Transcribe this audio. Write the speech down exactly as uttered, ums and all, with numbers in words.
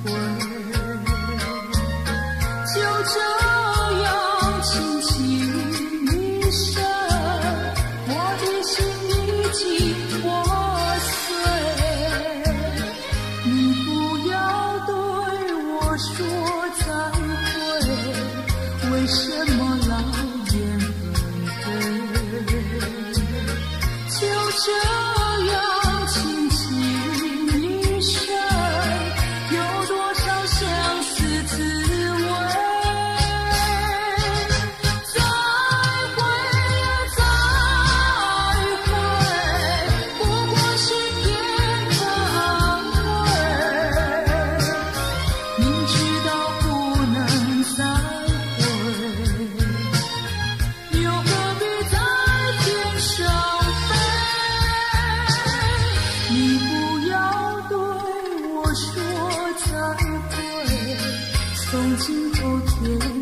会，就这样轻轻一声，我的心已经破碎。你不要对我说再会，为什么老眼昏黑？就这样轻轻一声，有多少相思滋味？再会呀，再会，不过是片刻安慰。明知道不能再会，又何必在天上飞？你不要对我说再会，从今后天